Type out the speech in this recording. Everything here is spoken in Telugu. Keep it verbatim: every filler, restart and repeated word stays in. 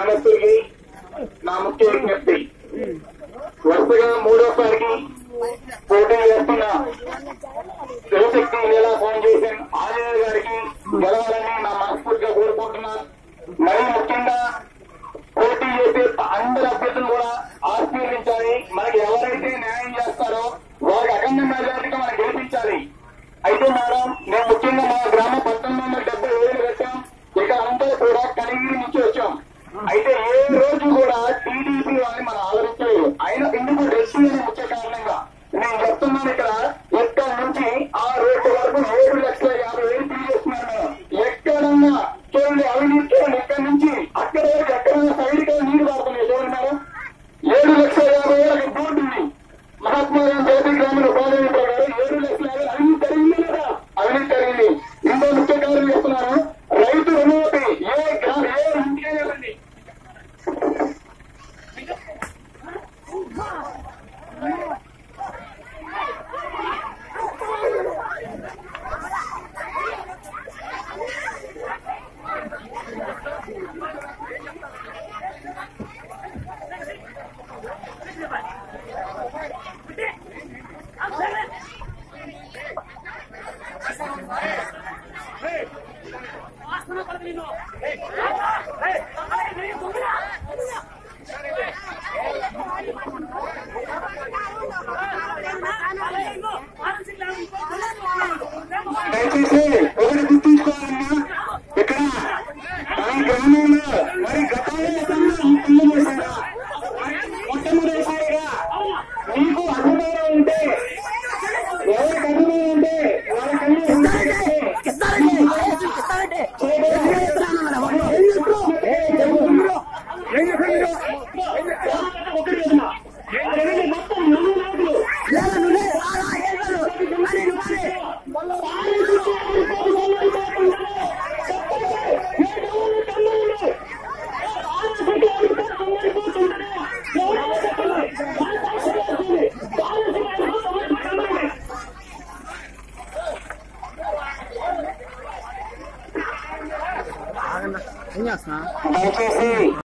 గ్రామస్తులకి నా ముఖ్య విజ్ఞప్తి, వరుసగా మూడోసారికి పోటీ చేస్తున్న శివశక్తి ఇలా ఫౌండేషన్ ఆంజనేయ గారికి గెలవాలని నా మనస్ఫూర్తిగా కోరుకుంటున్నాను. మరీ ముఖ్యంగా పోటీ చేసే అందరి అభ్యర్థులు కూడా ఆశీర్వదించాలి. మనకి ఎవరైతే న్యాయం చేస్తారో వారికి అఖండ మెజారిటీగా మనం గెలిపించాలి. అయితే మేడం, మేము ముఖ్యంగా మా గ్రామ పంతొమ్మిది వందల డెబ్బై ఏళ్ళు కట్టాం. ఇక అందరూ కూడా కనిగిరి నుంచి వచ్చాం. అయితే ఏ రోజు కూడా టీడీపీ వాళ్ళని మనం ఆదరించలేదు. అయినా ఎందుకు రెడ్డి అనే ముఖ్య కారణంగా నేను చెప్తున్నాను. ఇక్కడ ఇక్కడ నుంచి ఆ రోడ్డు వరకు ఏడు లక్షల యాభై వేలు ఫీల్ చేస్తున్నారు మేడం. ఎక్కడన్నా చూడండి, అవినీతి చూడండి, ఇక్కడ నుంచి అక్కడ వరకు ఎక్కడన్నా సైడ్ గా నీరు పడుతున్నాయి చూడండి మేడం. ఏడు లక్షల యాభై వేలకు బోర్డు ఉంది. మహాత్మా గాంధీ జాతీయ గ్రామీణ ఉపాధి ప్రకారం ఏడు లక్షల యాభై అవినీతి జరిగింది కదా, అవినీతి జరిగింది. ఇంకో ముఖ్య కారణం చెప్తున్నాను, రైతు రుణమాఫీ ఏ గ్రామ ఏ ఇంటికే లేదండి. దయచేసి ఒకటి గుర్తుంచుకోవాలన్నా, ఇక్కడ ఈ గ్రామంలో మరి గతంలో ఈ పిల్లలు చేశారా మొట్టమొదటిసారిగా మీకు అభిమానం ఉంటే, ఎవరికి అభిమానం ఉంటే వాళ్ళకన్నా మొత్తం నలుగురు నాయకులు దయచేసి